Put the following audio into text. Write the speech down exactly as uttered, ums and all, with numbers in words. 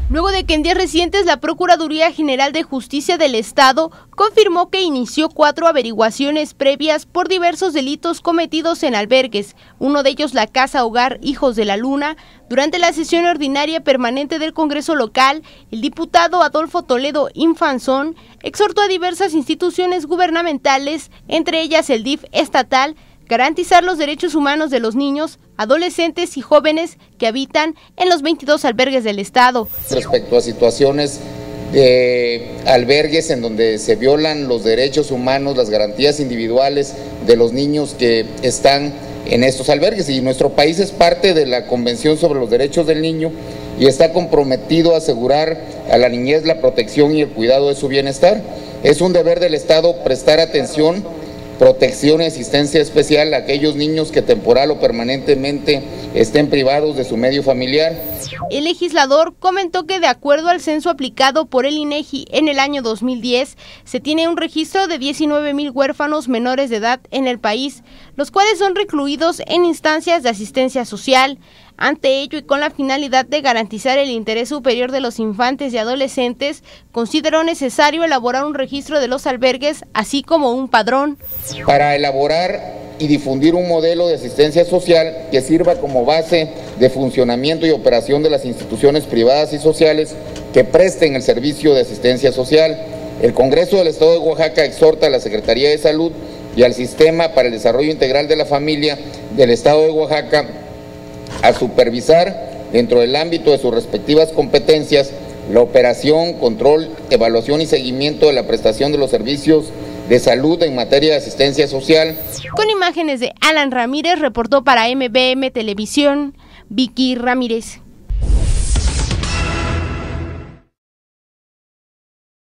Luego de que en días recientes la Procuraduría General de Justicia del Estado confirmó que inició cuatro averiguaciones previas por diversos delitos cometidos en albergues, uno de ellos la Casa Hogar Hijos de la Luna. Durante la sesión ordinaria permanente del Congreso local, el diputado Adolfo Toledo Infanzón exhortó a diversas instituciones gubernamentales, entre ellas el D I F estatal, garantizar los derechos humanos de los niños, adolescentes y jóvenes que habitan en los veintidós albergues del estado. Respecto a situaciones de albergues en donde se violan los derechos humanos, las garantías individuales de los niños que están en estos albergues, y nuestro país es parte de la Convención sobre los Derechos del Niño y está comprometido a asegurar a la niñez la protección y el cuidado de su bienestar. Es un deber del Estado prestar atención, protección y asistencia especial a aquellos niños que temporal o permanentemente estén privados de su medio familiar. El legislador comentó que de acuerdo al censo aplicado por el INEGI en el año dos mil diez, se tiene un registro de diecinueve mil huérfanos menores de edad en el país, los cuales son recluidos en instancias de asistencia social. Ante ello y con la finalidad de garantizar el interés superior de los infantes y adolescentes, consideró necesario elaborar un registro de los albergues, así como un padrón. Para elaborar y difundir un modelo de asistencia social que sirva como base de funcionamiento y operación de las instituciones privadas y sociales que presten el servicio de asistencia social, el Congreso del Estado de Oaxaca exhorta a la Secretaría de Salud y al Sistema para el Desarrollo Integral de la Familia del Estado de Oaxaca a supervisar, dentro del ámbito de sus respectivas competencias, la operación, control, evaluación y seguimiento de la prestación de los servicios de salud en materia de asistencia social. Con imágenes de Alan Ramírez, reportó para M B M Televisión, Vicky Ramírez.